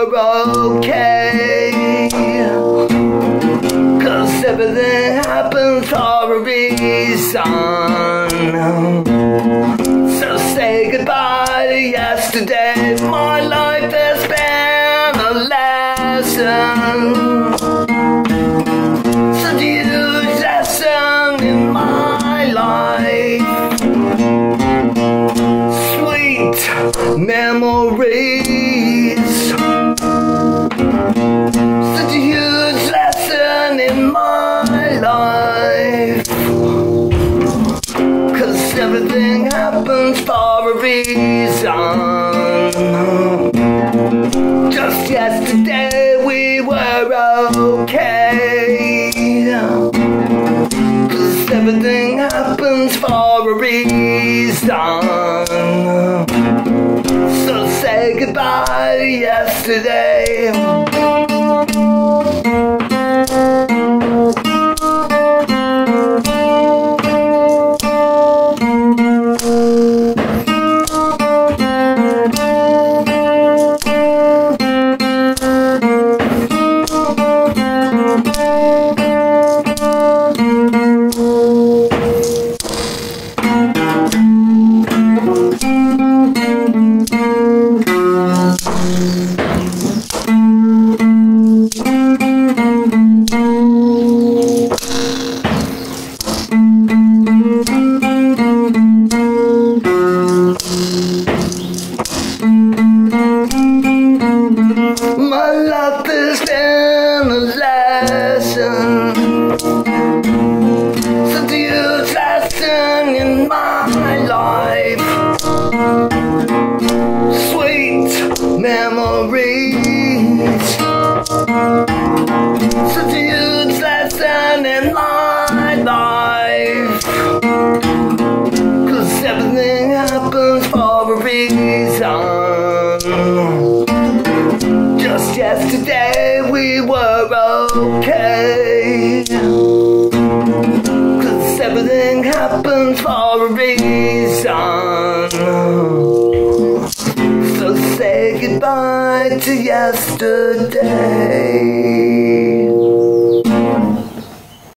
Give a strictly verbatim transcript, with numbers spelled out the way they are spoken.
were okay. 'Cause everything happens for a reason. So say goodbye to yesterday. My life has been a lesson. Such a huge lesson in my life. Sweet memories. Such a huge lesson in my life. 'Cause everything happens for a reason. Just yesterday we were okay. 'Cause everything happens for a reason. So say goodbye to yesterday. My life has been a lesson. Such a huge lesson in my life. Sweet memories. Such a huge lesson in my life. 'Cause everything happens for a reason. Just yesterday we were okay. 'Cause everything happens for a reason. So say goodbye to yesterday.